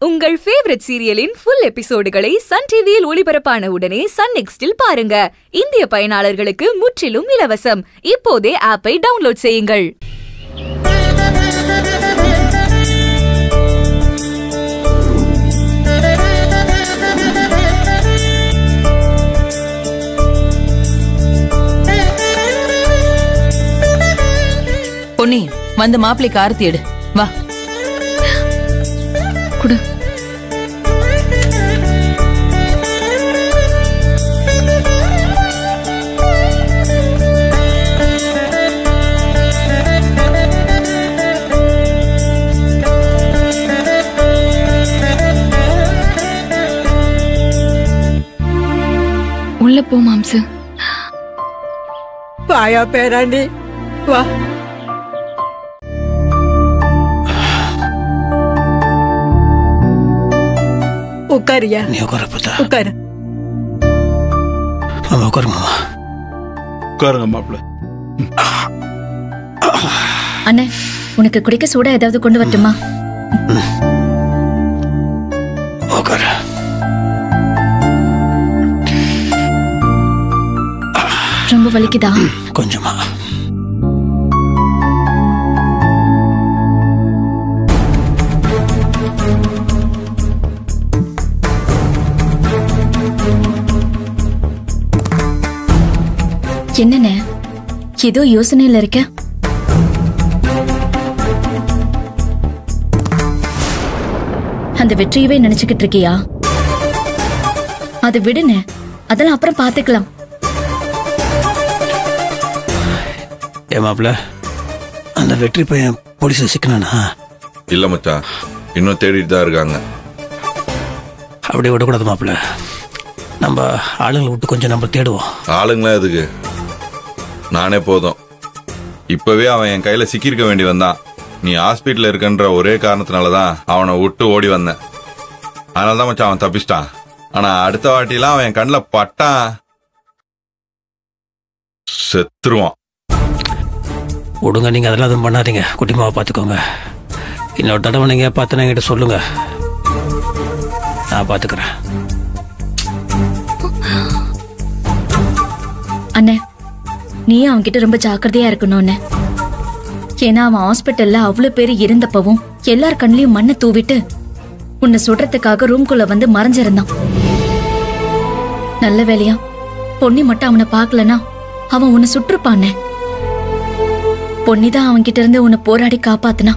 உங்கள் favourite சீரியலின் full எபிசோடுகளை SunTVயில் ஒளிபரப்பான உடனே Sun NXTல் பாருங்க. இந்திய பயனாளர்களுக்கு முற்றிலும் இலவசம். இப்போதே ஆப்பை டவுன்லோட் செய்யுங்கள். பொன்னி, வந்து மாப்பிள்ளைக்கு ஆரத்தி எடு. வா குடு. உள்ள போ மாம்சு. வாயா பேராண்டி, வா. உட்காரியா? நீ உட்கார பார்த்தா. உட்காரு மாமா, உட்காரு மாமா. உட்காருங்க மாப்பிள்ள. அண்ணே, உனக்கு குடிக்க சூடா ஏதாவது கொண்டு வரட்டுமா? உட்காரு. ரொம்ப வலிக்குதா? கொஞ்சமா. என்னண்ணே, ஏதோ யோசனையில இருக்க? அந்த வெற்றியவே நினைச்சுக்கிட்டு இருக்கியா? அது விடுனே, அதெல்லாம் அப்புறம் பாத்துக்கலாம். ஏ மாப்பிள்ள, அந்த வெற்றி பையன் போலீஸ்ல சிக்கனானா? இல்ல மச்சான், இன்னும் தேடிட்டு தான் இருக்காங்க. அப்படியே விடக்கூடாது மாப்பிள்ள. நம்ம ஆளுங்களை விட்டு கொஞ்சம் நம்ம தேடுவோம். ஆளுங்களா எதுக்கு? நானே போதும். இப்பவே அவன் என் கையில சிக்கிருக்க வேண்டி வந்தான். நீ ஹாஸ்பிட்டல் இருக்கன்ற ஒரே காரணத்தினாலதான் அவனை விட்டு ஓடி வந்தேன். அதனாலதான் மச்சான் அவன் தப்பிச்சிட்டான். ஆனா அடுத்த வாட்டிலாம் அவன் என் கண்ணில் பட்டான், செத்துருவான். விடுங்க, நீங்க அதெல்லாம் எதுவும் பண்ணாதீங்க. குட்டிமாவை பார்த்துக்கோங்க. இன்னொரு தடவை நீங்க பார்த்து என்கிட்ட சொல்லுங்க, நான் பார்த்துக்கிறேன். அண்ணே, நீ அவன்கிட்ட ரொம்ப ஜாக்கிரதையா இருக்கணும்னு. ஏன்னா அவன் ஹாஸ்பிட்டல்ல அவ்வளவு பேர் இருந்தப்பவும் எல்லார் கண்ணிலையும் மண்ணை தூவிட்டு உன்னை சுடுறதுக்காக ரூம்குள்ள வந்து மறைஞ்சிருந்தான். நல்ல வேலையா பொன்னி மட்டும் அவனை பார்க்கலனா அவன் உன்னை சுற்றுப்பானே. பொன்னிதான் அவன்கிட்ட இருந்து உன்னை போராடி காப்பாத்துனா.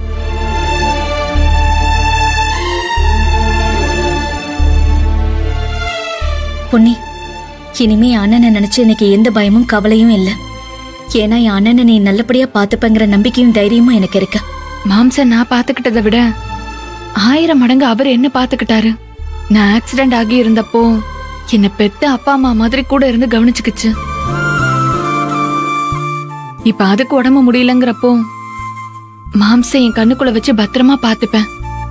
பொன்னி, இனிமே அண்ணனை நினைச்சு எனக்கு எந்த பயமும் கவலையும் இல்ல. ஏன்னா என் அண்ணனை நீ நல்லபடியா பாத்துப்பங்கிற நம்பிக்கையும் தைரியமும் எனக்கு இருக்கு. மாம்ச நான் பாத்துக்கிட்டதை விட 1000 மடங்கு அவர் என்ன பாத்துக்கிட்டாரு. நான் ஆக்சிடென்ட் ஆகி இருந்தப்போ என்ன பெத்த அப்பா அம்மா மாதிரி கூட இருந்து கவனிச்சுக்குச்சு. இப்ப அதுக்கு உடம்பு முடியலங்கிறப்போ மாம்ச என் கண்ணுக்குள்ள வச்சு பத்திரமா பாத்துப்பேன்.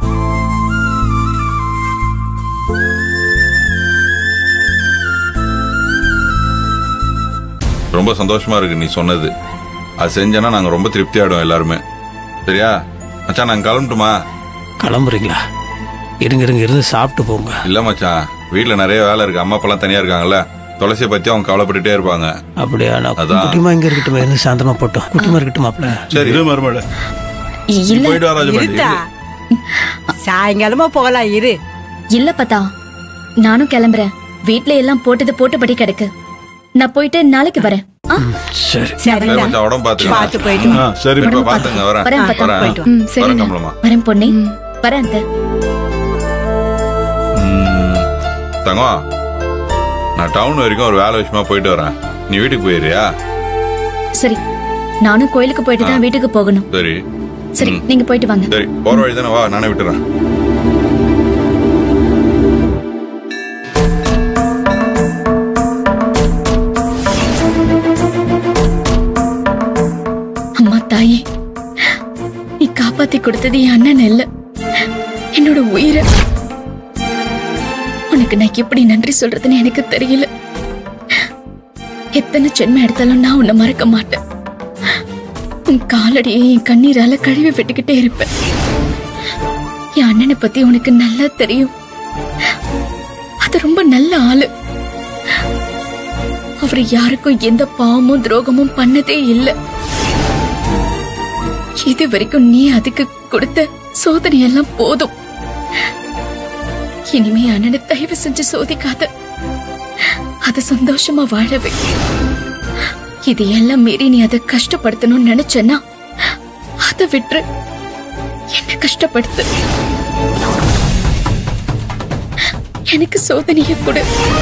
ரொம்ப சந்தோஷமா இருக்கு நீ சொன்னது. அது செஞ்சேன்னா நாங்க ரொம்ப திருப்தி ஆயிடும் எல்லாருமே. சரியா மச்சான், நாங்க கிளம்பட்டுமா? கிளம்புறீங்களா? இருங்க இருங்க, இருந்து சாப்பிட்டு போங்க. இல்ல மச்சான், வீட்டுல நிறைய வேலை இருக்கு. அம்மா அப்பெல்லாம் தனியா இருக்காங்கல்ல, துளசியை பத்தி அவங்க கவலைப்பட்டுட்டே இருப்பாங்க. அப்படியா? குட்டிமா இங்க இருக்கட்டும், இருந்து சாந்தமா போட்டோம். குட்டிமா இருக்கட்டும் மாப்பிள்ள. சரி மருமட, போயிட்டு வா. சாயங்காலமா போகலாம். இரு. இல்ல பத்தா, நானும் கிளம்புறேன். வீட்டுல எல்லாம் போட்டபடி கிடக்கு. நான் போயிட்டு நாளைக்கு வரேன். சரி, உடம்பு பார்த்து போயிட்டு. சரி, பாத்துங்க. வரேன் பொன்னி, வரேன். தங்கம், நான் டவுன் வரைக்கும் ஒரு வேலை விஷயமா போயிட்டு வரேன். நீ வீட்டுக்கு போயிடுறியா? சரி, நானும் கோயிலுக்கு போயிட்டு தான் வீட்டுக்கு போகணும். சரி சரி, நீங்க போயிட்டு வாங்க. சரி, போற வழி தானே, வா, நானே விட்டுறேன். அம்மா தாயே, நீ காப்பாத்தி கொடுத்தது என் அண்ணன் இல்ல, என்னோட உயிரை. உனக்கு நான் எப்படி நன்றி சொல்றதுன்னு எனக்கு தெரியல. எத்தனை ஜென்மம் எடுத்தாலும் நான் உன்னை மறக்க மாட்டேன். உன் காலடியை என் கண்ணீரால கழுவி விட்டுக்கிட்டே இருப்பேன். என் அண்ணனை பத்தி உனக்கு நல்லா தெரியும். அது ரொம்ப நல்ல ஆளு. அவர் யாருக்கும் எந்த பாவமும் துரோகமும் பண்ணதே இல்ல. இது வரைக்கும் நீ அதுக்கு கொடுத்த சோதனை எல்லாம் போதும். இனிமே அண்ணனை தயவு செஞ்சு சோதிக்காத. அத சந்தோஷமா வாழவே. இது எல்லாம் மீறி நீ அதை கஷ்டப்படுத்தணும்னு நினைச்சேன்னா அதை விட்டு என்ன கஷ்டப்படுத்து. எனக்கு சோதனையை கொடு.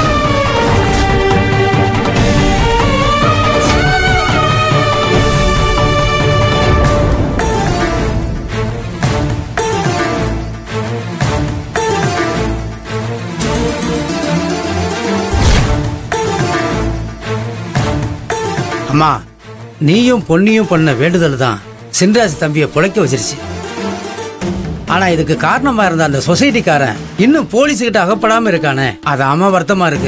அம்மா, நீயும் பொன்னியும் பண்ண வேண்டுதல் தான் சின்ராசு தம்பியை புழைக்க வச்சிருச்சு. ஆனா இதுக்கு காரணமா இருந்த அந்த சொசைட்டிக்காரன் இன்னும் போலீஸுக்கிட்ட அகப்படாம இருக்கானே, அது அம்மா வருத்தமா இருக்கு.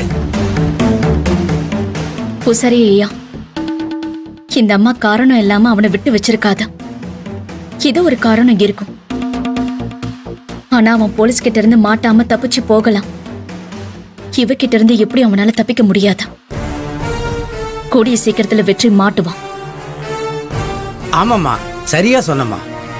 பூசாரி ஐயா, இந்த அம்மா காரணம் இல்லாம அவனை விட்டு வச்சிருக்காத. ஏதோ ஒரு காரணம் இருக்கும். ஆனா அவன் போலீஸ் கிட்ட இருந்து மாட்டாம தப்பிச்சு போகலாம். இவகிட்ட இருந்து எப்படி அவனால தப்பிக்க முடியாது. கூடிய சீக்கிரத்துல வெற்றி மாட்டுவான். ஆமாம்மா, சரியா சொன்னம்மா.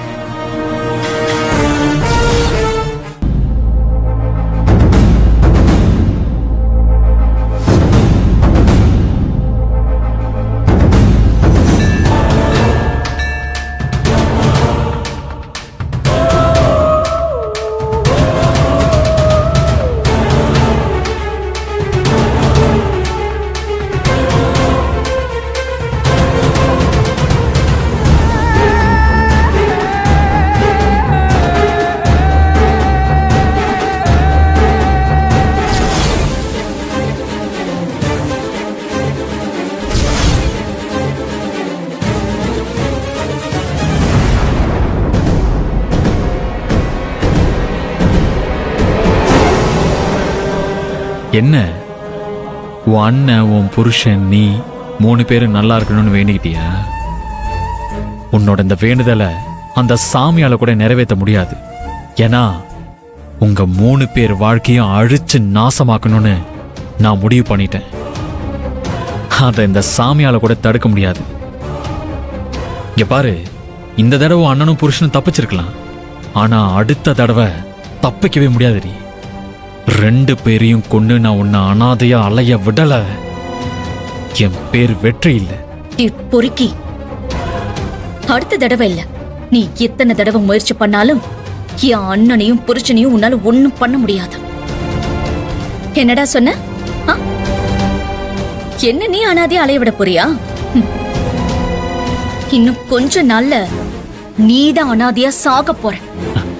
என்ன உன் அண்ணன், உன் புருஷன், நீ 3 பேரும் நல்லா இருக்கணும்னு வேண்டிக்கிட்டியா? உன்னோட இந்த வேண்டுதலை அந்த சாமியால கூட நிறைவேற்ற முடியாது. ஏன்னா உங்க 3 பேர் வாழ்க்கையும் அழிச்சு நாசமாக்கணும்னு நான் முடிவு பண்ணிட்டேன். அதை இந்த சாமியால கூட தடுக்க முடியாது. இங்க பாரு, இந்த தடவை அண்ணனும் புருஷனும் தப்பிச்சிருக்கலாம். ஆனா அடுத்த தடவை தப்பிக்கவே முடியாதுடி. 2 பேரையும் கொண்டு நான் உன்னை அனாதையா அலைய விடல. என் பேர் வெற்றி இல்ல. பொறுக்கி, அடுத்த தடவை இல்ல, நீ எத்தனை தடவை முயற்சி பண்ணாலும் என் அண்ணனையும் புருஷனையும் உன்னால ஒண்ணும் பண்ண முடியாது. என்னடா சொன்ன? என்ன நீ அனாதையா அலைய விட போறியா? இன்னும் கொஞ்ச நாள்ல நீதான் அனாதையா சாக போற.